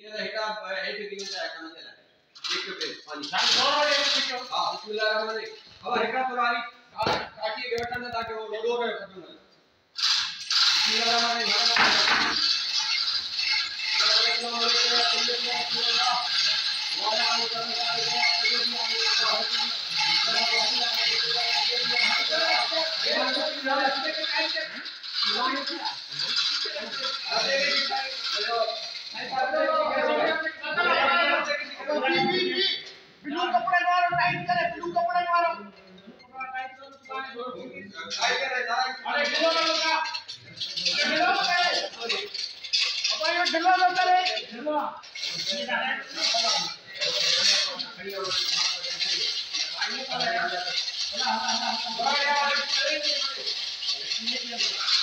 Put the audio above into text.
ये हेटा 8 किलोमीटर आटा में चला एक पे पानी हां बिस्मिल्लाहिर्रहमानिर्रहीम अब हेटा तोरारी ताकि बेटा ना ताकि वो लोडो रहे खत्म ना बिस्मिल्लाहिर्रहमानिर्रहीम ब्लू कपड़े मारो टाइट करे ब्लू कपड़े मारो टाइट करे अरे ढिलो ना लगा अरे ढिलो करे अब ये ढिलो ना करे ढिलो ये